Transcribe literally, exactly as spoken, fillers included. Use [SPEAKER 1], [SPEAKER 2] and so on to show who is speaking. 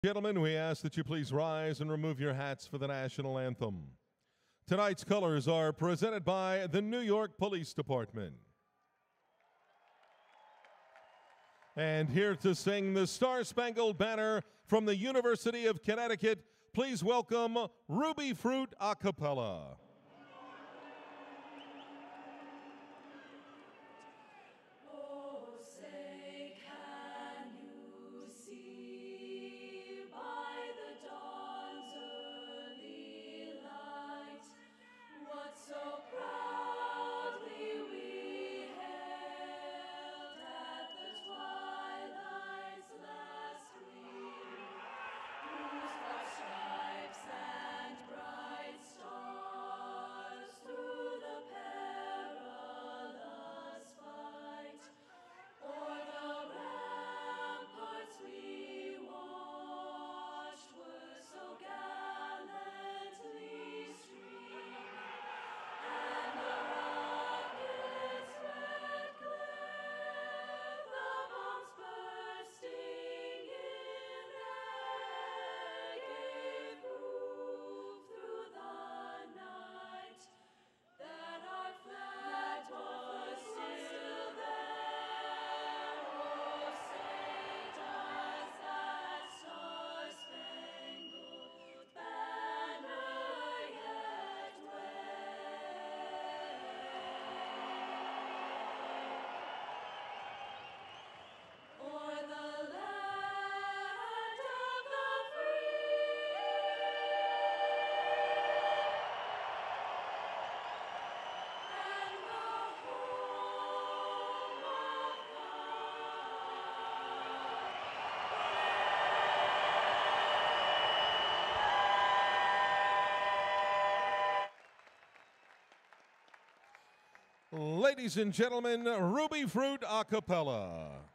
[SPEAKER 1] Gentlemen, we ask that you please rise and remove your hats for the national anthem. Tonight's colors are presented by the New York Police Department. And here to sing the Star-Spangled Banner from the University of Connecticut, please welcome Rubyfruit a Cappella. Ladies and gentlemen, Rubyfruit a Cappella.